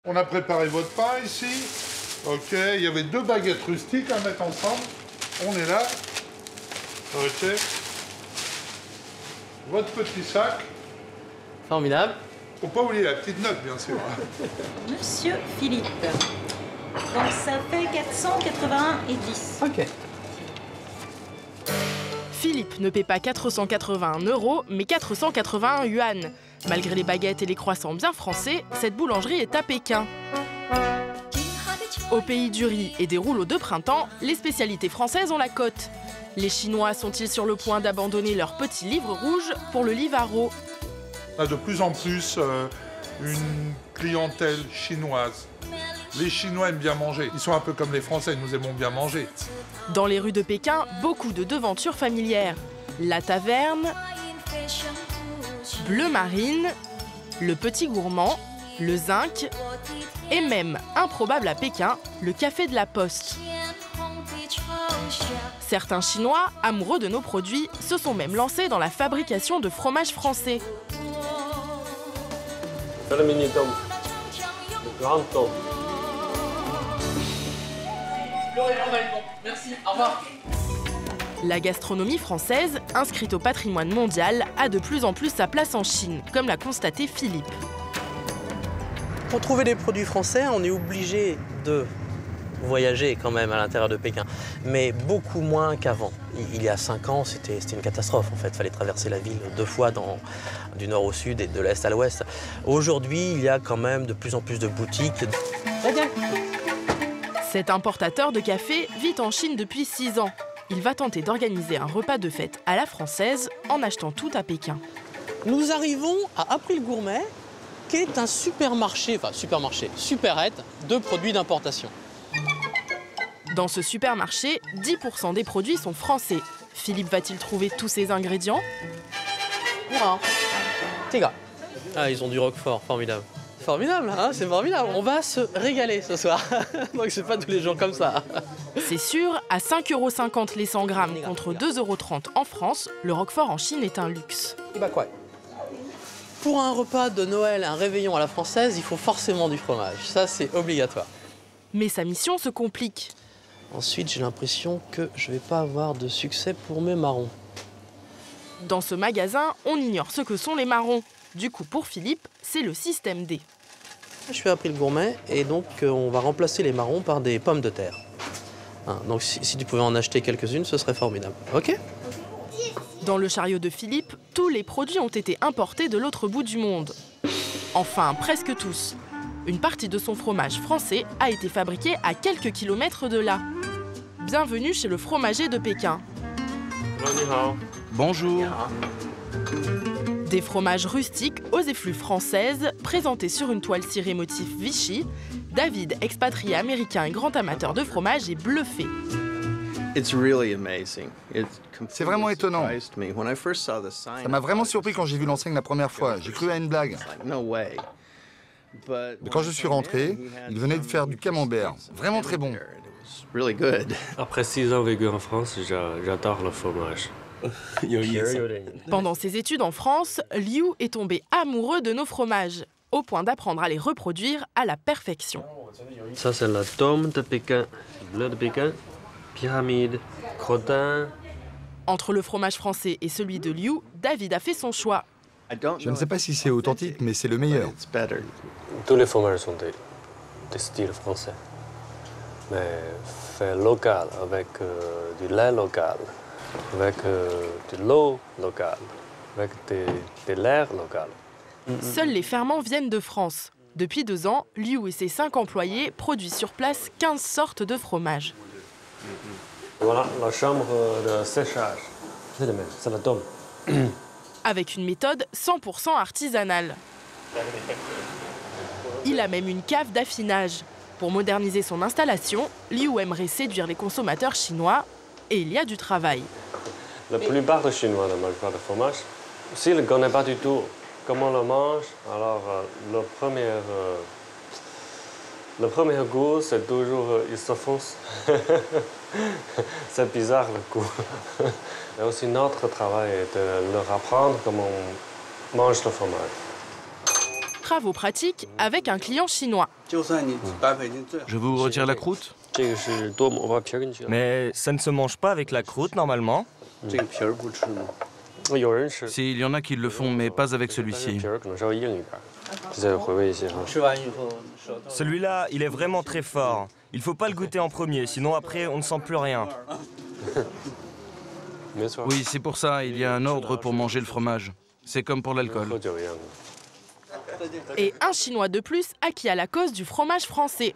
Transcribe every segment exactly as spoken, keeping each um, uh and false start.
On a préparé votre pain ici. Ok, il y avait deux baguettes rustiques à mettre ensemble. On est là. Ok. Votre petit sac. Formidable. Faut pas oublier la petite note, bien sûr. Monsieur Philippe. Donc ça fait quatre cent quatre-vingt-un et dix. Ok. Philippe ne paie pas quatre cent quatre-vingt-un euros, mais quatre cent quatre-vingt-un yuan. Malgré les baguettes et les croissants bien français, cette boulangerie est à Pékin. Au pays du riz et des rouleaux de printemps, les spécialités françaises ont la cote. Les Chinois sont-ils sur le point d'abandonner leur petit livre rouge pour le Livaro? On a de plus en plus euh, une clientèle chinoise. Les Chinois aiment bien manger. Ils sont un peu comme les Français, nous aimons bien manger. Dans les rues de Pékin, beaucoup de devantures familières. La Taverne, Bleu Marine, Le Petit Gourmand, Le Zinc et même, improbable à Pékin, le Café de la Poste. Certains Chinois, amoureux de nos produits, se sont même lancés dans la fabrication de fromages français. Le mini tome, le grand tome. Merci, au revoir. La gastronomie française, inscrite au patrimoine mondial, a de plus en plus sa place en Chine, comme l'a constaté Philippe. Pour trouver des produits français, on est obligé de voyager quand même à l'intérieur de Pékin, mais beaucoup moins qu'avant. Il y a cinq ans, c'était une catastrophe en fait. Il fallait traverser la ville deux fois dans, du nord au sud et de l'est à l'ouest. Aujourd'hui, il y a quand même de plus en plus de boutiques. Cet importateur de café vit en Chine depuis six ans. Il va tenter d'organiser un repas de fête à la française en achetant tout à Pékin. Nous arrivons à April Gourmet, qui est un supermarché, enfin supermarché, supérette de produits d'importation. Dans ce supermarché, dix pour cent des produits sont français. Philippe va-t-il trouver tous ces ingrédients? Hurrah. Tiga. Ah, ils ont du roquefort, formidable. Formidable, hein, c'est formidable. On va se régaler ce soir. Donc c'est pas tous les jours comme ça. C'est sûr, à cinq euros cinquante les cent grammes contre deux euros trente en France, le roquefort en Chine est un luxe. Pour un repas de Noël, un réveillon à la française, il faut forcément du fromage. Ça, c'est obligatoire. Mais sa mission se complique. Ensuite, j'ai l'impression que je vais pas avoir de succès pour mes marrons. Dans ce magasin, on ignore ce que sont les marrons. Du coup, pour Philippe, c'est le système D. Je suis à April Gourmet et donc euh, on va remplacer les marrons par des pommes de terre. Hein, donc si, si tu pouvais en acheter quelques-unes, ce serait formidable. Ok? Dans le chariot de Philippe, tous les produits ont été importés de l'autre bout du monde. Enfin, presque tous. Une partie de son fromage français a été fabriquée à quelques kilomètres de là. Bienvenue chez le fromager de Pékin. Bonjour. Des fromages rustiques aux effluves françaises, présentés sur une toile cirée motif Vichy. David, expatrié américain et grand amateur de fromage, est bluffé. C'est vraiment étonnant. Ça m'a vraiment surpris quand j'ai vu l'enseigne la première fois. J'ai cru à une blague. Mais quand je suis rentré, il venait de faire du camembert. Vraiment très bon. Après six ans vécu en France, j'adore le fromage. Pendant ses études en France, Liu est tombé amoureux de nos fromages, au point d'apprendre à les reproduire à la perfection. Ça, c'est la tome de Pékin, bleu de Pékin, pyramide, crottin. Entre le fromage français et celui de Liu, David a fait son choix. Je ne sais pas si c'est authentique, mais c'est le meilleur. Tous les fromages sont des, des styles français, mais fait local, avec euh, du lait local, avec euh, de l'eau locale, avec des, des laits locaux. Seuls les ferments viennent de France. Depuis deux ans, Liu et ses cinq employés produisent sur place quinze sortes de fromages. Voilà la chambre de séchage. C'est le même, c'est la tome. Avec une méthode cent pour cent artisanale. Il a même une cave d'affinage. Pour moderniser son installation, Liu aimerait séduire les consommateurs chinois et il y a du travail. La plupart des Chinois ne mangent pas de fromage. S'ils ne connaissent pas du tout comment on le mange, alors euh, le, premier, euh, le premier goût, c'est toujours euh, ils se foncent. C'est bizarre le goût. Et aussi notre travail est de leur apprendre comment on mange le fromage. Travaux pratiques avec un client chinois. Je vous retire la croûte? Mais ça ne se mange pas avec la croûte normalement. S'il y en a qui le font, mais pas avec celui-ci. Celui-là, il est vraiment très fort. Il faut pas le goûter en premier, sinon après, on ne sent plus rien. Oui, c'est pour ça, il y a un ordre pour manger le fromage. C'est comme pour l'alcool. Et un Chinois de plus acquis à la cause du fromage français.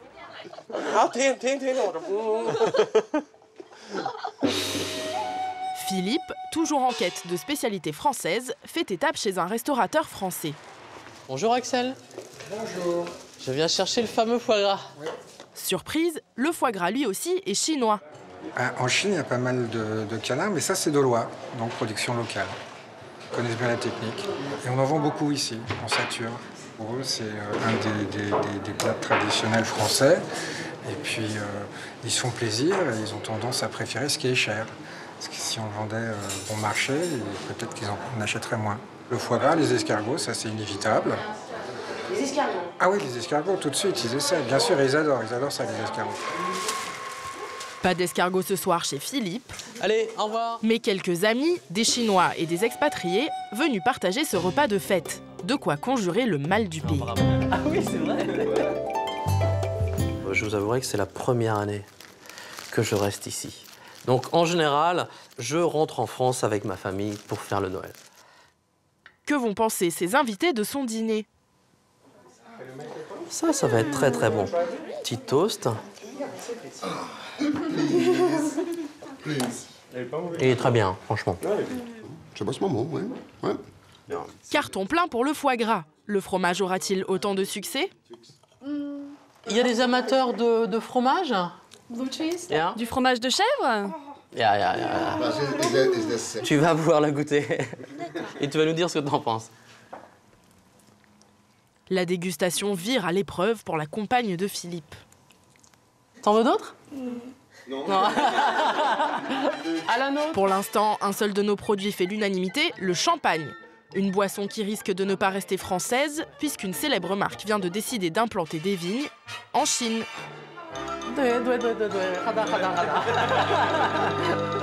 Philippe, toujours en quête de spécialités françaises, fait étape chez un restaurateur français. Bonjour Axel. Bonjour. Je viens chercher le fameux foie gras. Oui. Surprise, le foie gras lui aussi est chinois. En Chine, il y a pas mal de, de canards, mais ça c'est dolois, donc production locale. Ils connaissent bien la technique. Et on en vend beaucoup ici, en Sature. Pour eux, c'est un des, des, des, des plats traditionnels français. Et puis, euh, ils se font plaisir et ils ont tendance à préférer ce qui est cher. Parce que si on le vendait euh, bon marché, peut-être qu'ils en achèteraient moins. Le foie gras, les escargots, ça c'est inévitable. Les escargots? Ah oui, les escargots, tout de suite, ils essaient. Bien sûr, ils adorent, ils adorent ça, les escargots. Pas d'escargot ce soir chez Philippe. Allez, au revoir. Mais quelques amis, des Chinois et des expatriés, venus partager ce repas de fête. De quoi conjurer le mal du pays. Ah oui, c'est vrai. Je vous avouerai que c'est la première année que je reste ici. Donc, en général, je rentre en France avec ma famille pour faire le Noël. Que vont penser ses invités de son dîner? Ça, ça va être très très bon. Petit toast. Il est très bien, franchement. C'est pas ce moment, oui. Ouais. Carton plein pour le foie gras. Le fromage aura-t-il autant de succès? Il y a des amateurs de, de fromage? Yeah. Du fromage de chèvre? Yeah, yeah, yeah. Tu vas pouvoir la goûter. Et tu vas nous dire ce que tu en penses. La dégustation vire à l'épreuve pour la compagne de Philippe. T'en veux d'autres? Non. Non. À la nôtre. Pour l'instant, un seul de nos produits fait l'unanimité, le champagne. Une boisson qui risque de ne pas rester française, puisqu'une célèbre marque vient de décider d'implanter des vignes en Chine. 对对对对对，好的好的好的。